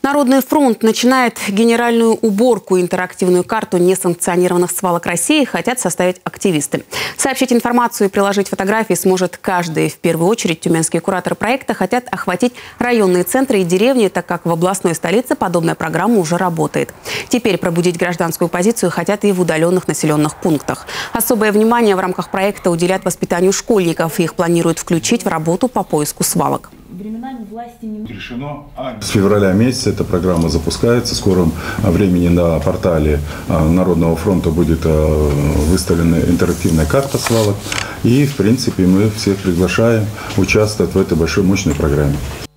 Народный фронт начинает генеральную уборку. Интерактивную карту несанкционированных свалок России хотят составить активисты. Сообщить информацию и приложить фотографии сможет каждый. В первую очередь тюменские кураторы проекта хотят охватить районные центры и деревни, так как в областной столице подобная программа уже работает. Теперь пробудить гражданскую позицию хотят и в удаленных населенных пунктах. Особое внимание в рамках проекта уделят воспитанию школьников. Их планируют включить в работу по поиску свалок. С февраля месяца эта программа запускается. В скором времени на портале Народного фронта будет выставлена интерактивная карта свалок. И, в принципе, мы всех приглашаем участвовать в этой большой мощной программе.